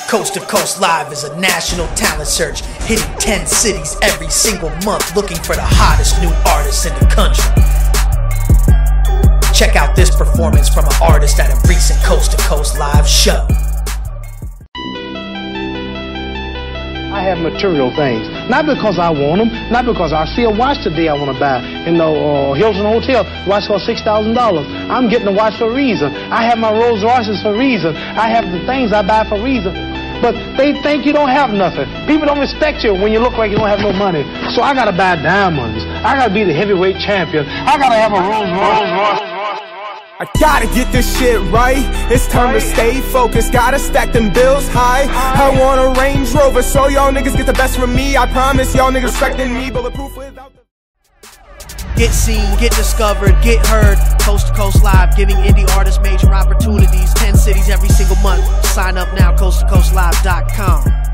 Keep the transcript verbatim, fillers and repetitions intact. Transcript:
Coast to Coast Live is a national talent search, hitting ten cities every single month, looking for the hottest new artists in the country. Check out this performance from an artist at a recent Coast to Coast Live show. I have material things, not because I want them, not because I see a watch today I want to buy. You know, uh, Hilton Hotel, watch costs six thousand dollars. I'm getting the watch for a reason. I have my Rolls Royces for a reason. I have the things I buy for a reason. But they think you don't have nothing. People don't respect you when you look like you don't have no money. So I got to buy diamonds. I got to be the heavyweight champion. I got to have a Rolls Royce. I gotta get this shit right. It's time to stay focused. Gotta stack them bills high. I want a Range Rover, so y'all niggas get the best from me. I promise y'all niggas respecting me. Bulletproof without the... Get seen, get discovered, get heard. Coast to Coast Live, giving indie artists major opportunities. ten cities every single month. Sign up now, coast to coast live dot com.